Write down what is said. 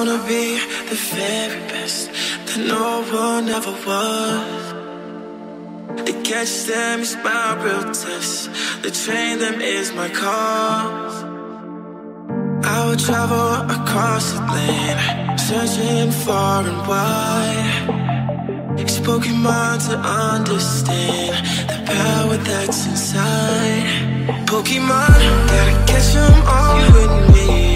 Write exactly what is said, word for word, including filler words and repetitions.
wanna be the very best that no one ever was. To catch them is my real test, to train them is my cause. I will travel across the land, searching far and wide. It's Pokemon to understand the power that's inside. Pokemon, gotta catch them all with me.